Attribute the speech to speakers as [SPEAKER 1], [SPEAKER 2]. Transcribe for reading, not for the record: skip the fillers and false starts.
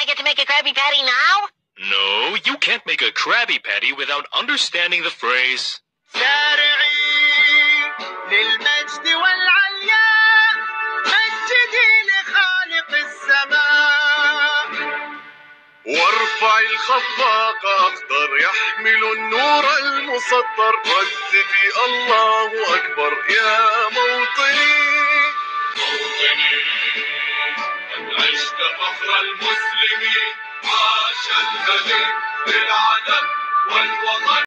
[SPEAKER 1] get to make a Krabby Patty now?
[SPEAKER 2] No, you can't make a Krabby Patty without understanding the phrase.
[SPEAKER 3] سارعين للمجد والعلياء مجدي لخالق السماء وارفع الخفاق أخضر يحمل النور المسطر رددي الله أكبر يا موطني موطني قد عشت فخر المسلمين عاش الهدي للعلم والوطن